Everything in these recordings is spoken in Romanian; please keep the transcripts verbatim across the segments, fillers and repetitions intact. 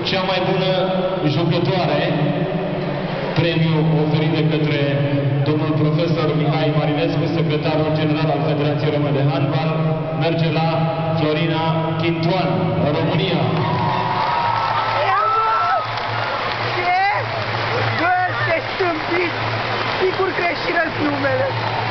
cea mai bună jucătoare, premiu oferit de către domnul profesor Mihai Marinescu, secretarul general al Federației Române de Handbal, merge la Florina Chintoan, România. Sigur că și răs numele.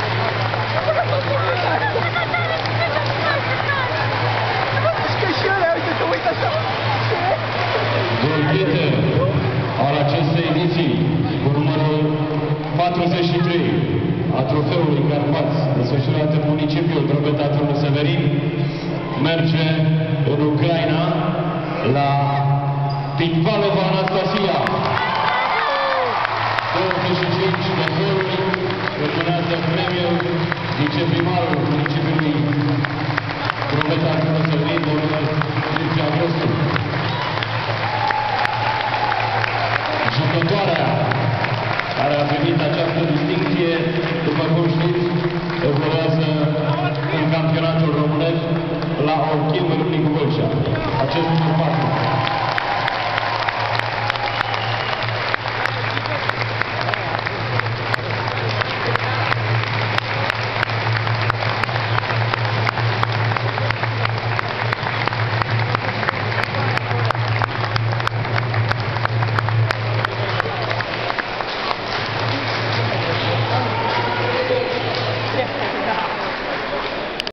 Că și ăla, uite, să uit așa. Golgheter al acestei ediții, cu numărul patruzeci și trei a trofeului Carpați, desfășurat în municipiul Drobeta Târgu Severin, merge în Ucraina la Pitvalova Anastasia. douăzeci și cinci de goluri, urmează premiul viceprimarul municipiului Drobeta Târgu Severin, domnul Mircea Grosu. Jucătoarea care a primit această distincție, după cum